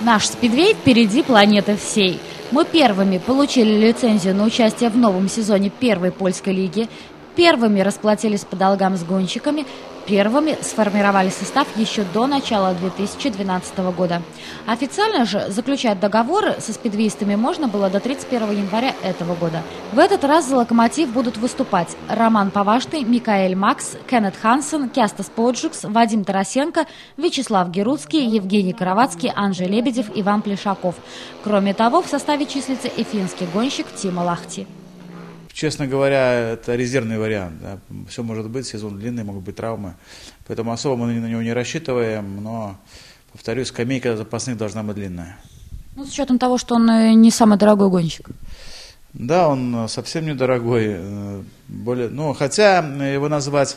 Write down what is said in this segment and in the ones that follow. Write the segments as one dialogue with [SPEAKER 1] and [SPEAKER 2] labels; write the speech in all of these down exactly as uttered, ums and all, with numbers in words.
[SPEAKER 1] Наш спидвей впереди планеты всей. Мы первыми получили лицензию на участие в новом сезоне первой польской лиги, первыми расплатились по долгам с гонщиками, первыми сформировали состав еще до начала две тысячи двенадцатого года. Официально же заключать договоры со спидвеистами можно было до тридцать первого января этого года. В этот раз за «Локомотив» будут выступать Роман Поважный, Микаэль Макс, Кеннет Хансен, Кястас Поджукс, Вадим Тарасенко, Вячеслав Геруцкий, Евгений Каравацкий, Анджей Лебедев, Иван Плешаков. Кроме того, в составе числится и финский гонщик Тимо Лахти.
[SPEAKER 2] Честно говоря, это резервный вариант. Да. Все может быть, сезон длинный, могут быть травмы. Поэтому особо мы на него не рассчитываем, но, повторюсь, скамейка запасных должна быть длинная.
[SPEAKER 1] Ну, с учетом того, что он не самый дорогой гонщик.
[SPEAKER 2] Да, он совсем недорогой. Более, ну, хотя его назвать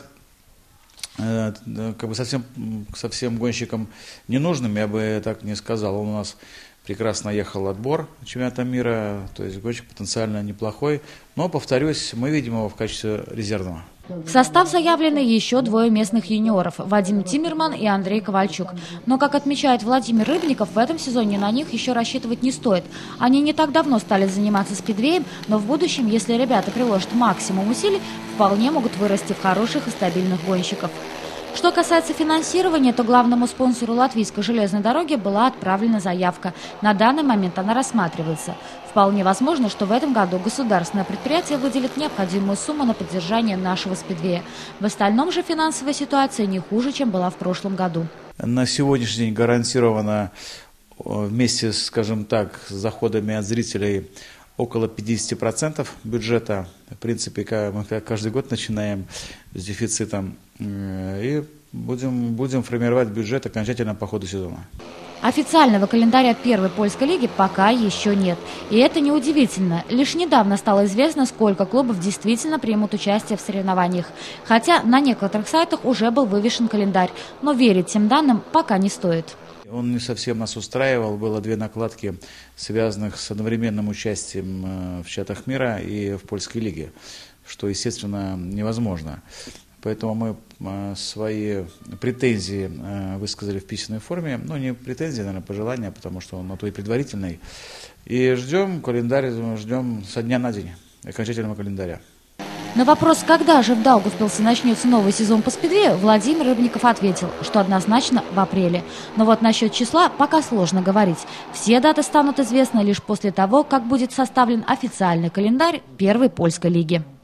[SPEAKER 2] как бы совсем, совсем гонщиком ненужным, я бы так не сказал. Он у нас прекрасно ехал отбор чемпионата мира, то есть гонщик потенциально неплохой. Но, повторюсь, мы видим его в качестве резервного.
[SPEAKER 1] В состав заявлены еще двое местных юниоров – Вадим Тиммерман и Андрей Ковальчук. Но, как отмечает Владимир Рыбников, в этом сезоне на них еще рассчитывать не стоит. Они не так давно стали заниматься спидвеем, но в будущем, если ребята приложат максимум усилий, вполне могут вырасти в хороших и стабильных гонщиков. Что касается финансирования, то главному спонсору Латвийской железной дороги была отправлена заявка. На данный момент она рассматривается. Вполне возможно, что в этом году государственное предприятие выделит необходимую сумму на поддержание нашего спидвея. В остальном же финансовая ситуация не хуже, чем была в прошлом году.
[SPEAKER 2] На сегодняшний день гарантировано вместе, скажем так, с заходами от зрителей около пятидесяти процентов бюджета. В принципе, мы каждый год начинаем с дефицитом и будем, будем формировать бюджет окончательно по ходу сезона.
[SPEAKER 1] Официального календаря первой польской лиги пока еще нет. И это неудивительно. Лишь недавно стало известно, сколько клубов действительно примут участие в соревнованиях. Хотя на некоторых сайтах уже был вывешен календарь. Но верить тем данным пока не стоит.
[SPEAKER 2] Он не совсем нас устраивал. Было две накладки, связанных с одновременным участием в чемпионатах мира и в польской лиге, что, естественно, невозможно. Поэтому мы свои претензии высказали в письменной форме. Ну, не претензии, наверное, пожелания, потому что он на то и предварительный. И ждем календарь, ждем со дня на день окончательного календаря.
[SPEAKER 1] На вопрос, когда же в Даугавпилсе начнется новый сезон по спидвею, Владимир Рыбников ответил, что однозначно в апреле. Но вот насчет числа пока сложно говорить. Все даты станут известны лишь после того, как будет составлен официальный календарь первой польской лиги.